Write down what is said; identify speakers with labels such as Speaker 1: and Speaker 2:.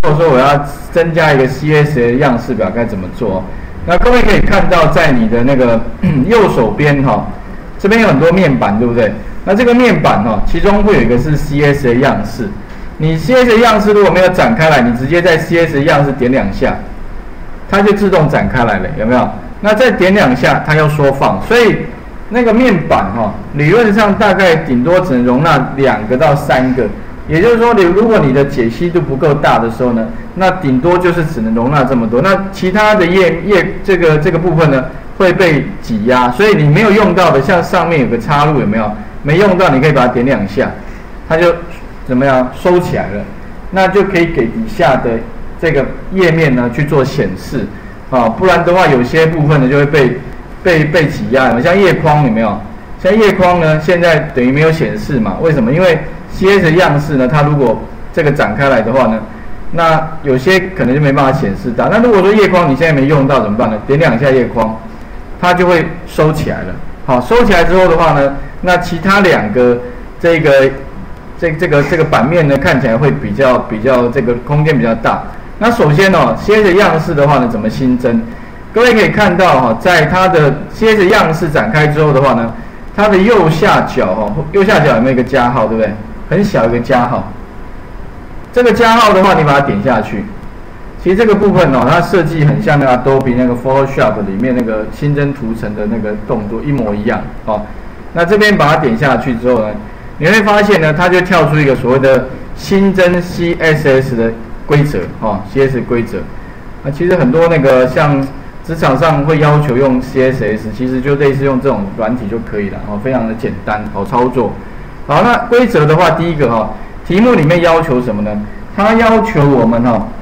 Speaker 1: 如果说我要增加一个 CSS 的样式表，该怎么做？那各位可以看到，在你的那个右手边哈，这边有很多面板，对不对？那这个面板哈，其中会有一个是 CSS 的样式。你 CSS 的样式如果没有展开来，你直接在 CSS 的样式点2下，它就自动展开来了，有没有？那再点2下，它又缩放，所以那个面板哈，理论上大概顶多只能容纳2个到3个。也就是说，如果你的解析度不够大的时候呢，那顶多就是只能容纳这么多。那其他的这个部分呢会被挤压，所以你没有用到的，像上面有个插入有没有？没用到，你可以把它点2下，它就怎么样收起来了？那就可以给底下的这个页面呢去做显示啊，不然的话有些部分呢就会被挤压。像页框有没有？像页框呢，现在等于没有显示嘛？为什么？因为 CSS 的样式呢，它如果这个展开来的话呢，那有些可能就没办法显示到。那如果说页框你现在没用到怎么办呢？点2下页框，它就会收起来了。好，收起来之后的话呢，那其他2个这个版面呢，看起来会比较这个空间比较大。那首先哦 ，CSS 的样式的话呢，怎么新增？各位可以看到哈，在它的 CSS 样式展开之后的话呢，它的右下角哈，右下角有没有一个加号，对不对？很小一个加号，这个加号的话，你把它点下去。其实这个部分哦，它设计很像那个 Adobe 那个 Photoshop 里面那个新增图层的那个动作一模一样哦。那这边把它点下去之后呢，你会发现呢，它就跳出一个所谓的新增 CSS 的规则哦 ，CSS 规则。那其实很多那个像职场上会要求用 CSS， 其实就类似用这种软体就可以了哦，非常的简单，好操作。好，那规则的话，第一个哈，题目里面要求什么呢？它要求我们哈，